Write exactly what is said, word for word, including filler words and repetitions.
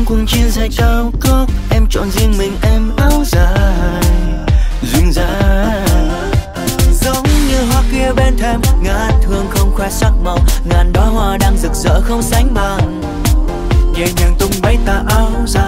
quần jean dài cao gót, em chọn riêng mình em áo dài duyên dáng. Giống như hoa kia bên thềm ngát hương không khoe sắc màu, ngàn đóa hoa đang rực rỡ không sánh bằng. Nhẹ nhàng tung bay tà áo dài